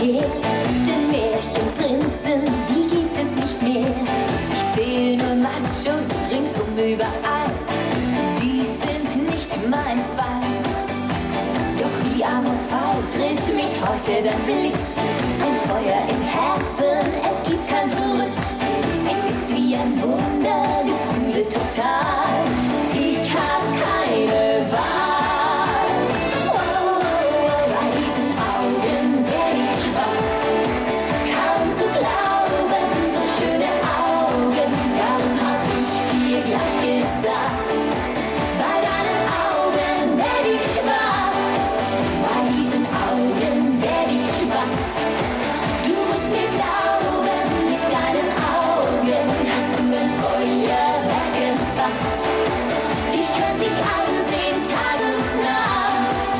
her, denn Märchenprinzen, die gibt es nicht mehr. Ich sehe nur Machos ringsum überall, die sind nicht mein Fall. Doch wie Amos Pfeil trifft mich heute dein Blick, ein Feuer im Herzen, es gibt kein Zurück. Es ist wie ein Wunder, Gefühle total, ich hab keine Wahl. Bei diesen Augen werd ich schwach, kaum zu glauben, so schöne Augen, darum hab ich dir gleich gesagt, bei deinen Augen werd ich schwach, bei diesen Augen werd ich schwach. Du musst mir glauben, mit deinen Augen hast du ein Feuerwerk entfacht. Dich könnt ich ansehen, Tag und Nacht.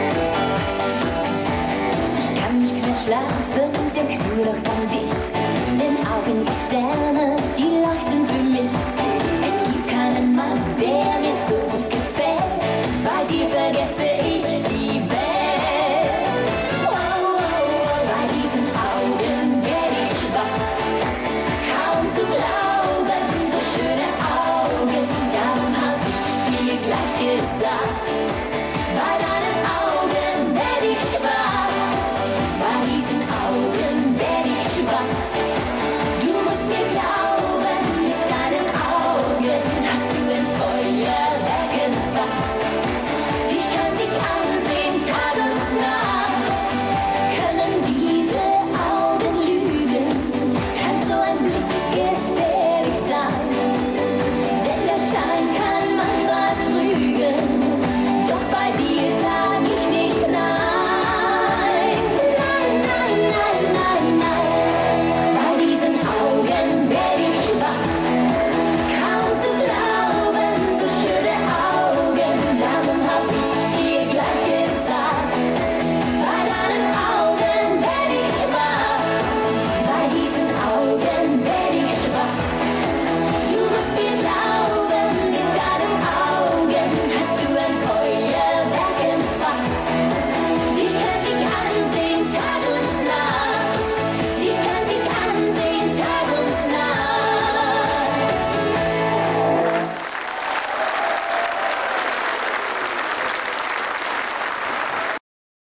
Ich kann nicht mehr schlafen, denk nur noch an dich. Den Augen wie Sterne, die leuchten für mich. Es gibt keinen Mann, der mir so gut gefällt. Bei dir vergesse